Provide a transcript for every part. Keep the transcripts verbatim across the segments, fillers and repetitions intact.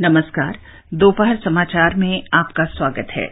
नमस्कार। दोपहर समाचार में आपका स्वागत है।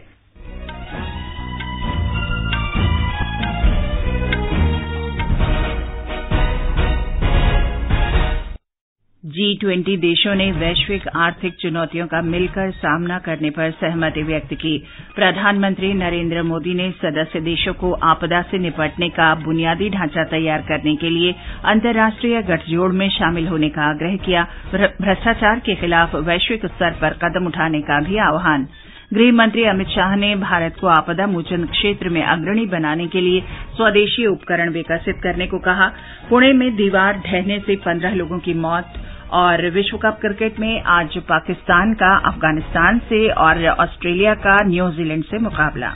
जी ट्वेंटी देशों ने वैश्विक आर्थिक चुनौतियों का मिलकर सामना करने पर सहमति व्यक्त की। प्रधानमंत्री नरेंद्र मोदी ने सदस्य देशों को आपदा से निपटने का बुनियादी ढांचा तैयार करने के लिए अंतर्राष्ट्रीय गठजोड़ में शामिल होने का आग्रह किया। भ्रष्टाचार के खिलाफ वैश्विक स्तर पर कदम उठाने का भी आह्वान। गृह मंत्री अमित शाह ने भारत को आपदा मोचन क्षेत्र में अग्रणी बनाने के लिए स्वदेशी उपकरण विकसित करने को कहा। पुणे में दीवार ढहने से पंद्रह लोगों की मौत। और विश्व कप क्रिकेट में आज पाकिस्तान का अफगानिस्तान से और ऑस्ट्रेलिया का न्यूजीलैंड से मुकाबला।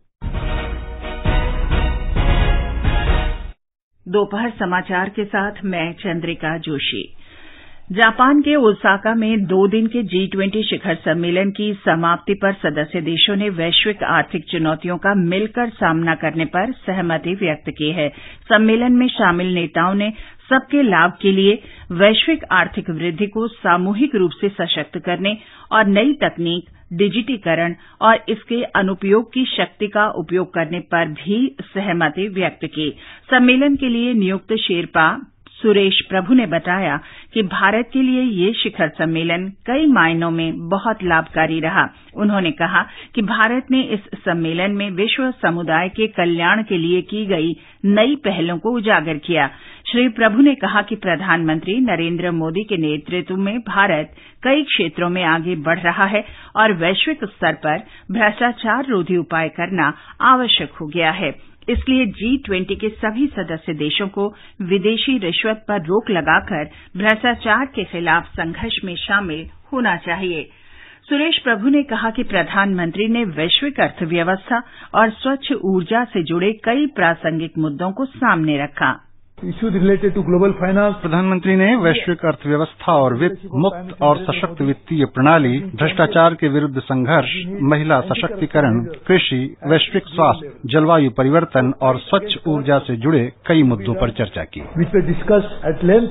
दोपहर समाचार के साथ मैं चंद्रिका जोशी। जापान के ओसाका में दो दिन के जी ट्वेंटी शिखर सम्मेलन की समाप्ति पर सदस्य देशों ने वैश्विक आर्थिक चुनौतियों का मिलकर सामना करने पर सहमति व्यक्त की है। सम्मेलन में शामिल नेताओं ने सबके लाभ के लिए वैश्विक आर्थिक वृद्धि को सामूहिक रूप से सशक्त करने और नई तकनीक, डिजिटीकरण और इसके अनुपयोग की शक्ति का उपयोग करने पर भी सहमति व्यक्त की। सम्मेलन के लिए नियुक्त शेरपा सुरेश प्रभु ने बताया कि भारत के लिए ये शिखर सम्मेलन कई मायनों में बहुत लाभकारी रहा। उन्होंने कहा कि भारत ने इस सम्मेलन में विश्व समुदाय के कल्याण के लिए की गई नई पहलों को उजागर किया। श्री प्रभु ने कहा कि प्रधानमंत्री नरेंद्र मोदी के नेतृत्व में भारत कई क्षेत्रों में आगे बढ़ रहा है और वैश्विक स्तर पर भ्रष्टाचार रोधी उपाय करना आवश्यक हो गया है। इसलिए जी ट्वेंटी के सभी सदस्य देशों को विदेशी रिश्वत पर रोक लगाकर भ्रष्टाचार के खिलाफ संघर्ष में शामिल होना चाहिए। सुरेश प्रभु ने कहा कि प्रधानमंत्री ने वैश्विक अर्थव्यवस्था और स्वच्छ ऊर्जा से जुड़े कई प्रासंगिक मुद्दों को सामने रखा। Issue related to global finance. प्रधानमंत्री ने वैश्विक अर्थव्यवस्था और वित्त, मुक्त और सशक्त वित्तीय प्रणाली, भ्रष्टाचार के विरुद्ध संघर्ष, महिला सशक्तिकरण, कृषि, वैश्विक स्वास्थ्य, जलवायु परिवर्तन और स्वच्छ ऊर्जा से जुड़े कई मुद्दों पर चर्चा की। Which we discussed at length.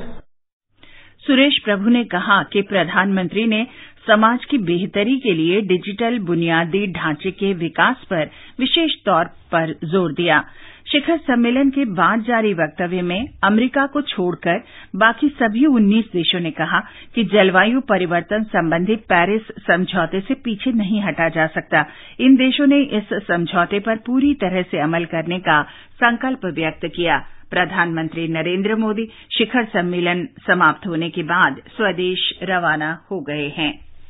Suresh Prabhu ने कहा कि प्रधानमंत्री ने समाज की बेहतरी के लिए डिजिटल बुनियादी ढांचे के विकास पर विशेष तौर पर जोर दिया। शिखर सम्मेलन के बाद जारी वक्तव्य में अमेरिका को छोड़कर बाकी सभी उन्नीस देशों ने कहा कि जलवायु परिवर्तन संबंधी पेरिस समझौते से पीछे नहीं हटा जा सकता। इन देशों ने इस समझौते पर पूरी तरह से अमल करने का संकल्प व्यक्त किया। प्रधानमंत्री नरेंद्र मोदी शिखर सम्मेलन समाप्त होने के बाद स्वदेश रवाना हो गए हैं।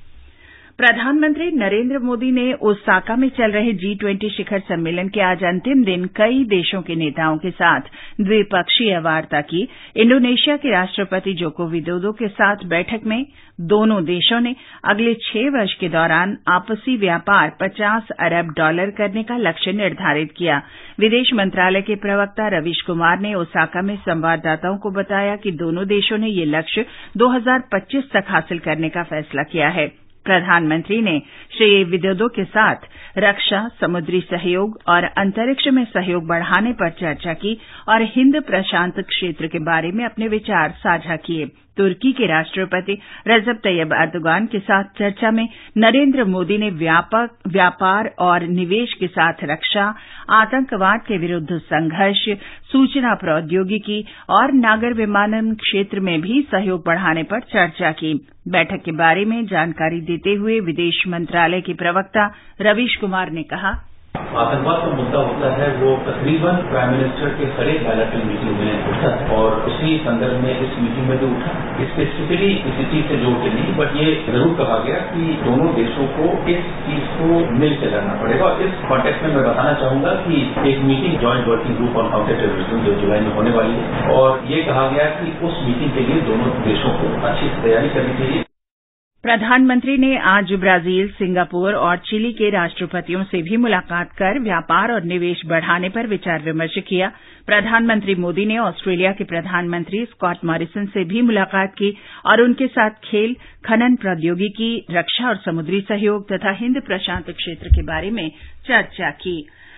प्रधानमंत्री नरेंद्र मोदी ने ओसाका में चल रहे जी ट्वेंटी शिखर सम्मेलन के आज अंतिम दिन कई देशों के नेताओं के साथ द्विपक्षीय वार्ता की। इंडोनेशिया के राष्ट्रपति जोको विदोदो के साथ बैठक में दोनों देशों ने अगले छह वर्ष के दौरान आपसी व्यापार पचास अरब डॉलर करने का लक्ष्य निर्धारित किया। विदेश मंत्रालय के प्रवक्ता रवीश कुमार ने ओसाका में संवाददाताओं को बताया कि दोनों देशों ने ये लक्ष्य दो हज़ार पच्चीस तक हासिल करने का फैसला किया है। प्रधानमंत्री ने श्री विदोदो के साथ रक्षा, समुद्री सहयोग और अंतरिक्ष में सहयोग बढ़ाने पर चर्चा की और हिंद प्रशांत क्षेत्र के बारे में अपने विचार साझा किए। तुर्की के राष्ट्रपति रजब तैयब अर्दोगान के साथ चर्चा में नरेंद्र मोदी ने व्यापक व्यापार और निवेश के साथ रक्षा, आतंकवाद के विरुद्ध संघर्ष, सूचना प्रौद्योगिकी और नागर विमानन क्षेत्र में भी सहयोग बढ़ाने पर चर्चा की। बैठक के बारे में जानकारी देते हुए विदेश मंत्रालय के प्रवक्ता रवीश कुमार ने कहा, आतंकवाद का मुद्दा होता है वो तकरीबन प्राइम मिनिस्टर के हरेक बायलैटरल मीटिंग में उठा और उसी संदर्भ में इस मीटिंग में भी उठा। स्पेसिफिकली इसी चीज से जोड़ के नहीं, बट ये जरूर कहा गया कि दोनों देशों को इस चीज को मिलकर लड़ना पड़ेगा। और इस कॉन्टेक्स्ट में मैं बताना चाहूंगा कि एक meeting joint working group on counter terrorism जो जुलाई में होने वाली है और ये कहा गया कि उस मीटिंग के लिए दोनों देशों को अच्छी तैयारी करनी चाहिए। प्रधानमंत्री ने आज ब्राजील, सिंगापुर और चिली के राष्ट्रपतियों से भी मुलाकात कर व्यापार और निवेश बढ़ाने पर विचार विमर्श किया। प्रधानमंत्री मोदी ने ऑस्ट्रेलिया के प्रधानमंत्री स्कॉट मॉरिसन से भी मुलाकात की और उनके साथ खेल, खनन प्रौद्योगिकी, रक्षा और समुद्री सहयोग तथा हिंद प्रशांत क्षेत्र के बारे में चर्चा की।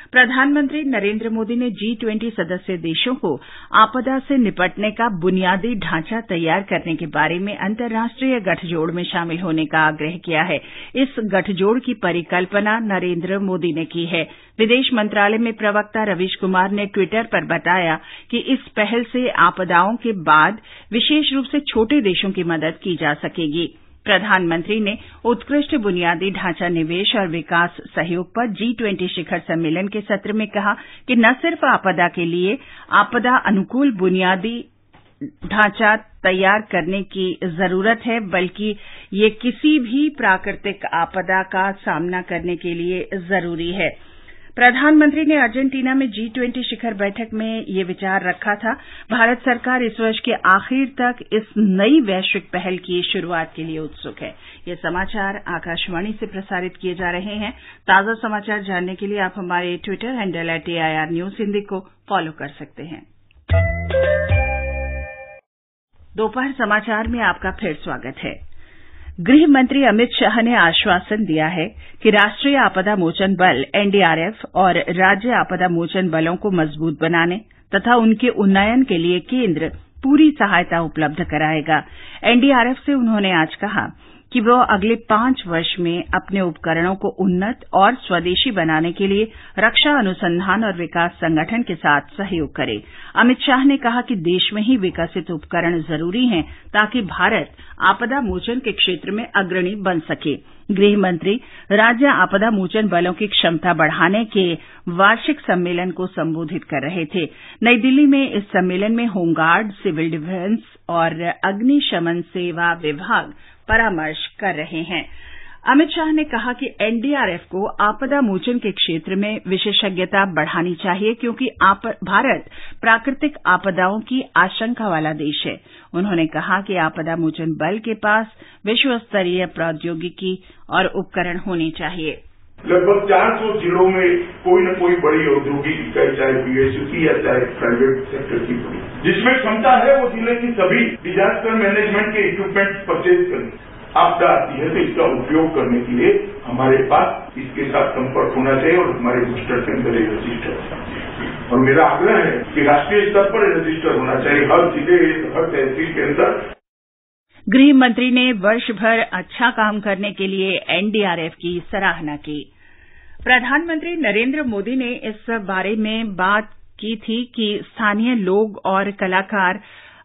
प्रधानमंत्री नरेंद्र मोदी ने जी ट्वेंटी सदस्य देशों को आपदा से निपटने का बुनियादी ढांचा तैयार करने के बारे में अंतर्राष्ट्रीय गठजोड़ में शामिल होने का आग्रह किया है। इस गठजोड़ की परिकल्पना नरेंद्र मोदी ने की है। विदेश मंत्रालय में प्रवक्ता रवीश कुमार ने ट्विटर पर बताया कि इस पहल से आपदाओं के बाद विशेष रूप से छोटे देशों की मदद की जा सकेगी। प्रधानमंत्री ने उत्कृष्ट बुनियादी ढांचा निवेश और विकास सहयोग पर जी ट्वेंटी शिखर सम्मेलन के सत्र में कहा कि न सिर्फ आपदा के लिए आपदा अनुकूल बुनियादी ढांचा तैयार करने की जरूरत है, बल्कि ये किसी भी प्राकृतिक आपदा का सामना करने के लिए जरूरी है। प्रधानमंत्री ने अर्जेंटीना में जी ट्वेंटी शिखर बैठक में ये विचार रखा था। भारत सरकार इस वर्ष के आखिर तक इस नई वैश्विक पहल की शुरुआत के लिए उत्सुक है। ये समाचार आकाशवाणी से प्रसारित किए जा रहे हैं। ताजा समाचार जानने के लिए आप हमारे Twitter handle at AIR news Hindi को फॉलो कर सकते हैं। दोपहर समाचार में आपका फिर स्वागत है। गृह मंत्री अमित शाह ने आश्वासन दिया है कि राष्ट्रीय आपदा मोचन बल एनडीआरएफ और राज्य आपदा मोचन बलों को मजबूत बनाने तथा उनके उन्नयन के लिए केंद्र पूरी सहायता उपलब्ध कराएगा। एनडीआरएफ से उन्होंने आज कहा कि वो अगले पांच वर्ष में अपने उपकरणों को उन्नत और स्वदेशी बनाने के लिए रक्षा अनुसंधान और विकास संगठन के साथ सहयोग करे। अमित शाह ने कहा कि देश में ही विकसित उपकरण जरूरी हैं ताकि भारत आपदा मोचन के क्षेत्र में अग्रणी बन सके। गृह मंत्री राज्य आपदा मोचन बलों की क्षमता बढ़ाने के वार्षिक सम्मेलन को संबोधित कर रहे थे। नई दिल्ली में इस सम्मेलन में होमगार्ड, सिविल डिफेंस और अग्निशमन सेवा विभाग परामर्श कर रहे हैं। अमित शाह ने कहा कि एनडीआरएफ को आपदा मोचन के क्षेत्र में विशेषज्ञता बढ़ानी चाहिए क्योंकि भारत प्राकृतिक आपदाओं की आशंका वाला देश है। उन्होंने कहा कि आपदा मोचन बल के पास विश्व स्तरीय प्रौद्योगिकी और उपकरण होने चाहिए। लगभग चार सौ जिलों में कोई न कोई बड़ी औद्योगिक इकाई, चाहे पीएसयूसी या चाहे प्राइवेट सेक्टर की, जिसमें क्षमता है वो जिले की सभी डिजास्टर मैनेजमेंट के इक्विपमेंट परचेज करें। आपदा आती है तो इसका उपयोग करने के लिए हमारे पास इसके साथ संपर्क होना चाहिए और हमारे बूस्टर के अंदर एक रजिस्टर। और मेरा आग्रह है कि राष्ट्रीय स्तर पर रजिस्टर होना चाहिए हर जिले, हर तहसील के अंदर। गृह मंत्री ने वर्ष भर अच्छा काम करने के लिए एनडीआरएफ की सराहना की। प्रधानमंत्री नरेंद्र मोदी ने इस बारे में बात की थी कि स्थानीय लोग और कलाकार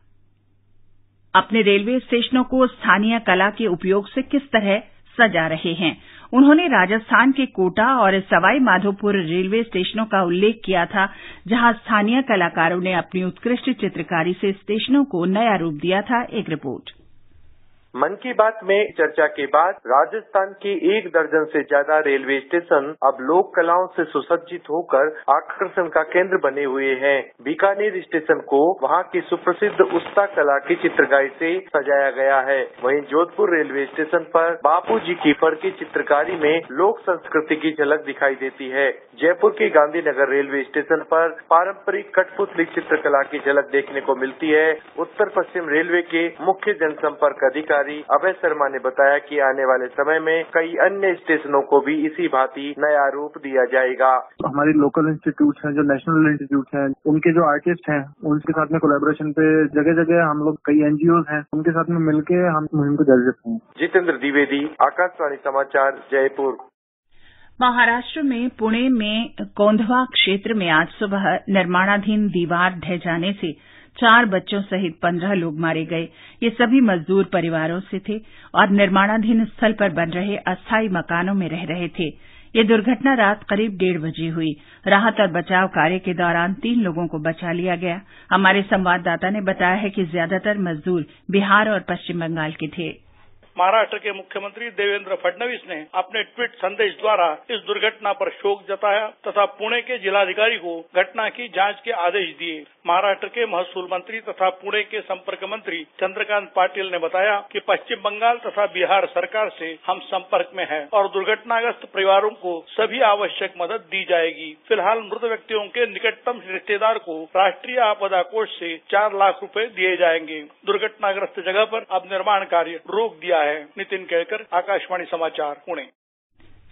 अपने रेलवे स्टेशनों को स्थानीय कला के उपयोग से किस तरह सजा रहे हैं। उन्होंने राजस्थान के कोटा और सवाई माधोपुर रेलवे स्टेशनों का उल्लेख किया था, जहां स्थानीय कलाकारों ने अपनी उत्कृष्ट चित्रकारी से स्टेशनों को नया रूप दिया था। एक रिपोर्ट। मन की बात में चर्चा के बाद राजस्थान के एक दर्जन से ज्यादा रेलवे स्टेशन अब लोक कलाओं से सुसज्जित होकर आकर्षण का केंद्र बने हुए हैं। बीकानेर स्टेशन को वहां की सुप्रसिद्ध उस्ता कला की चित्रकारी से सजाया गया है। वहीं जोधपुर रेलवे स्टेशन पर बापू जी की फड़की चित्रकारी में लोक संस्कृति की झलक दिखाई देती है। जयपुर के गांधीनगर रेलवे स्टेशन पर पारंपरिक कठपुतली चित्रकला की झलक देखने को मिलती है। उत्तर पश्चिम रेलवे के मुख्य जनसंपर्क अधिकारी अभय शर्मा ने बताया कि आने वाले समय में कई अन्य स्टेशनों को भी इसी भांति नया रूप दिया जाएगा। हमारी लोकल इंस्टीट्यूट हैं, जो नेशनल इंस्टीट्यूट हैं, उनके जो आर्टिस्ट हैं, उनके साथ में कोलैबोरेशन पे जगह जगह हम लोग कई एनजीओ हैं, उनके साथ में मिलके हम मुहिम को जारी रखते हैं। जितेंद्र द्विवेदी, आकाशवाणी समाचार, जयपुर। महाराष्ट्र में पुणे में कोंधवा क्षेत्र में आज सुबह निर्माणाधीन दीवार ढह जाने से चार बच्चों सहित पंद्रह लोग मारे गए। ये सभी मजदूर परिवारों से थे और निर्माणाधीन स्थल पर बन रहे अस्थायी मकानों में रह रहे थे। ये दुर्घटना रात करीब डेढ़ बजे हुई। राहत और बचाव कार्य के दौरान तीन लोगों को बचा लिया गया। हमारे संवाददाता ने बताया है कि ज्यादातर मजदूर बिहार और पश्चिम बंगाल के थे। महाराष्ट्र के मुख्यमंत्री देवेंद्र फडणवीस ने अपने ट्वीट संदेश द्वारा इस दुर्घटना पर शोक जताया तथा पुणे के जिलाधिकारी को घटना की जांच के आदेश दिए। महाराष्ट्र के महसूल मंत्री तथा पुणे के संपर्क मंत्री चंद्रकांत पाटिल ने बताया कि पश्चिम बंगाल तथा बिहार सरकार से हम संपर्क में हैं और दुर्घटनाग्रस्त परिवारों को सभी आवश्यक मदद दी जाएगी। फिलहाल मृत व्यक्तियों के निकटतम रिश्तेदार को राष्ट्रीय आपदा कोष से चार लाख रुपए दिए जाएंगे। दुर्घटनाग्रस्त जगह पर अब निर्माण कार्य रोक दिया है। नितिन केळकर, आकाशवाणी समाचार, पुणे।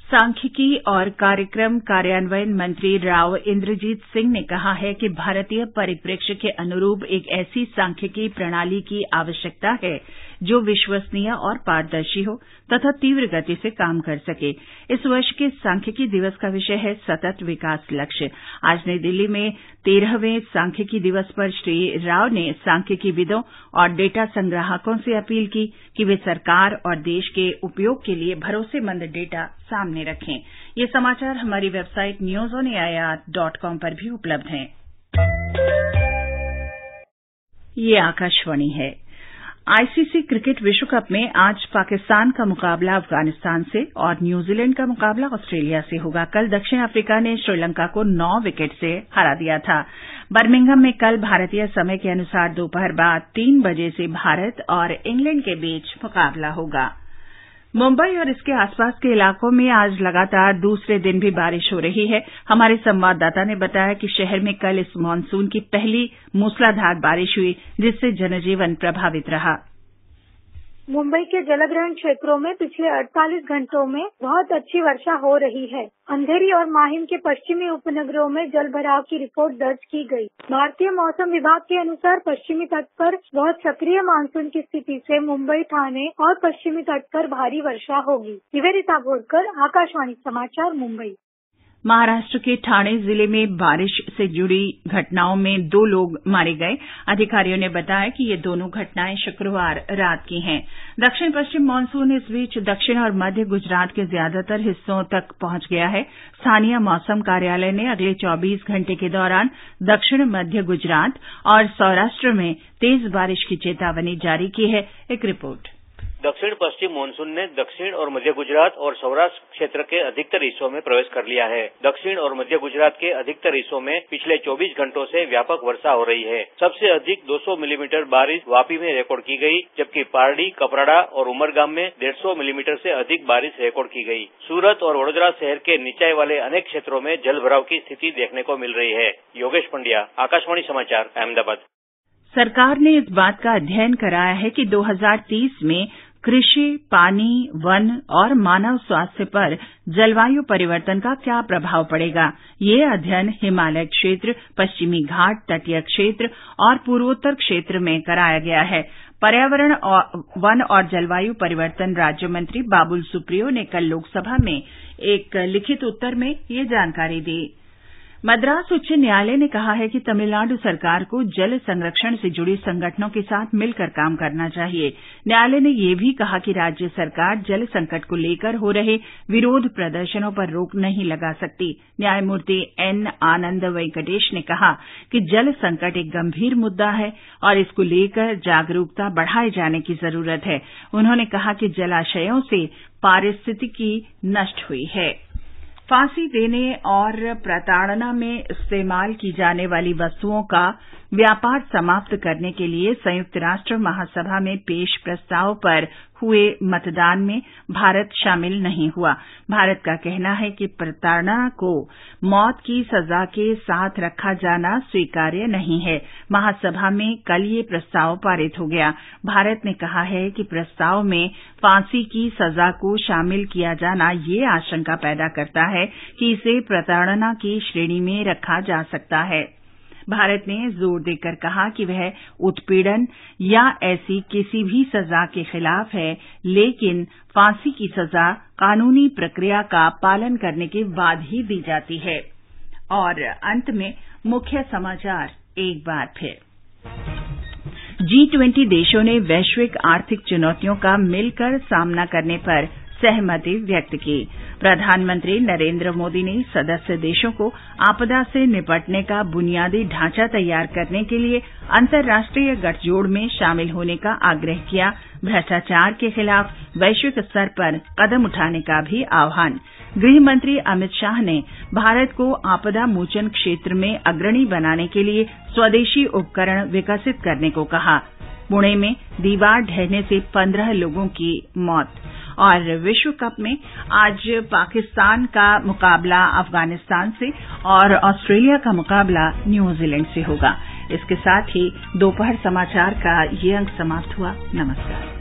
सांख्यिकी और कार्यक्रम कार्यान्वयन मंत्री राव इंद्रजीत सिंह ने कहा है कि भारतीय परिप्रेक्ष्य के अनुरूप एक ऐसी सांख्यिकी प्रणाली की आवश्यकता है जो विश्वसनीय और पारदर्शी हो तथा तीव्र गति से काम कर सके। इस वर्ष के सांख्यिकी दिवस का विषय है सतत विकास लक्ष्य। आज नई दिल्ली में तेरहवें सांख्यिकी दिवस पर श्री राव ने सांख्यिकीविदों और डेटा संग्राहकों से अपील की कि वे सरकार और देश के उपयोग के लिए भरोसेमंद डेटा सामने रखें। ये समाचार हमारी website news on AIR dot com पर भी उपलब्ध हैं। ये आकाशवाणी है। आईसीसी क्रिकेट विश्व कप में आज पाकिस्तान का मुकाबला अफगानिस्तान से और न्यूजीलैंड का मुकाबला ऑस्ट्रेलिया से होगा। कल दक्षिण अफ्रीका ने श्रीलंका को नौ विकेट से हरा दिया था। बर्मिंघम में कल भारतीय समय के अनुसार दोपहर बाद तीन बजे से भारत और इंग्लैंड के बीच मुकाबला होगा। मुंबई और इसके आसपास के इलाकों में आज लगातार दूसरे दिन भी बारिश हो रही है। हमारे संवाददाता ने बताया कि शहर में कल इस मानसून की पहली मूसलाधार बारिश हुई, जिससे जनजीवन प्रभावित रहा। मुंबई के जलग्रहण क्षेत्रों में पिछले अड़तालीस घंटों में बहुत अच्छी वर्षा हो रही है। अंधेरी और माहिम के पश्चिमी उपनगरों में जल भराव की रिपोर्ट दर्ज की गई। भारतीय मौसम विभाग के अनुसार पश्चिमी तट पर बहुत सक्रिय मानसून की स्थिति से मुंबई, ठाणे और पश्चिमी तट पर भारी वर्षा होगी। निवेदिता बोरकर, आकाशवाणी समाचार, मुंबई। महाराष्ट्र के ठाणे जिले में बारिश से जुड़ी घटनाओं में दो लोग मारे गए। अधिकारियों ने बताया कि ये दोनों घटनाएं शुक्रवार रात की हैं। दक्षिण पश्चिम मानसून इस बीच दक्षिण और मध्य गुजरात के ज्यादातर हिस्सों तक पहुंच गया है। स्थानीय मौसम कार्यालय ने अगले चौबीस घंटे के दौरान दक्षिण मध्य गुजरात और सौराष्ट्र में तेज बारिश की चेतावनी जारी की है। एक रिपोर्ट। दक्षिण पश्चिम मानसून ने दक्षिण और मध्य गुजरात और सौराष्ट्र क्षेत्र के अधिकतर हिस्सों में प्रवेश कर लिया है। दक्षिण और मध्य गुजरात के अधिकतर हिस्सों में पिछले चौबीस घंटों से व्यापक वर्षा हो रही है। सबसे अधिक दो सौ मिलीमीटर बारिश वापी में रिकॉर्ड की गई, जबकि पारडी, कपराड़ा और उमरगाम में डेढ़ सौ मिलीमीटर से अधिक बारिश रिकॉर्ड की गई। सूरत और वडोदरा शहर के निचाई वाले अनेक क्षेत्रों में जल भराव की स्थिति देखने को मिल रही है। योगेश पंड्या, आकाशवाणी समाचार, अहमदाबाद। सरकार ने इस बात का अध्ययन कराया है कि दो हजार तीस में कृषि, पानी, वन और मानव स्वास्थ्य पर जलवायु परिवर्तन का क्या प्रभाव पड़ेगा। ये अध्ययन हिमालय क्षेत्र, पश्चिमी घाट, तटीय क्षेत्र और पूर्वोत्तर क्षेत्र में कराया गया है। पर्यावरण और वन और जलवायु परिवर्तन राज्य मंत्री बाबुल सुप्रियो ने कल लोकसभा में एक लिखित उत्तर में ये जानकारी दी। मद्रास उच्च न्यायालय ने कहा है कि तमिलनाडु सरकार को जल संरक्षण से जुड़ी संगठनों के साथ मिलकर काम करना चाहिए। न्यायालय ने यह भी कहा कि राज्य सरकार जल संकट को लेकर हो रहे विरोध प्रदर्शनों पर रोक नहीं लगा सकती। न्यायमूर्ति एन आनंद वेंकटेश ने कहा कि जल संकट एक गंभीर मुद्दा है और इसको लेकर जागरूकता बढ़ाए जाने की जरूरत है। उन्होंने कहा कि जलाशयों से पारिस्थितिकी नष्ट हुई है। फांसी देने और प्रताड़ना में इस्तेमाल की जाने वाली वस्तुओं का व्यापार समाप्त करने के लिए संयुक्त राष्ट्र महासभा में पेश प्रस्ताव पर हुए मतदान में भारत शामिल नहीं हुआ। भारत का कहना है कि प्रताड़ना को मौत की सजा के साथ रखा जाना स्वीकार्य नहीं है। महासभा में कल ये प्रस्ताव पारित हो गया। भारत ने कहा है कि प्रस्ताव में फांसी की सजा को शामिल किया जाना ये आशंका पैदा करता है कि इसे प्रताड़ना की श्रेणी में रखा जा सकता है। भारत ने जोर देकर कहा कि वह उत्पीड़न या ऐसी किसी भी सजा के खिलाफ है, लेकिन फांसी की सजा कानूनी प्रक्रिया का पालन करने के बाद ही दी जाती है। और अंत में मुख्य समाचार एक बार फिर। जी ट्वेंटी देशों ने वैश्विक आर्थिक चुनौतियों का मिलकर सामना करने पर सहमति व्यक्त की। प्रधानमंत्री नरेंद्र मोदी ने सदस्य देशों को आपदा से निपटने का बुनियादी ढांचा तैयार करने के लिए अंतर्राष्ट्रीय गठजोड़ में शामिल होने का आग्रह किया। भ्रष्टाचार के खिलाफ वैश्विक स्तर पर कदम उठाने का भी आह्वान। गृह मंत्री अमित शाह ने भारत को आपदा मोचन क्षेत्र में अग्रणी बनाने के लिए स्वदेशी उपकरण विकसित करने को कहा। पुणे में दीवार ढहने से पंद्रह लोगों की मौत। और विश्व कप में आज पाकिस्तान का मुकाबला अफगानिस्तान से और ऑस्ट्रेलिया का मुकाबला न्यूजीलैंड से होगा। इसके साथ ही दोपहर समाचार का ये अंक समाप्त हुआ। नमस्कार।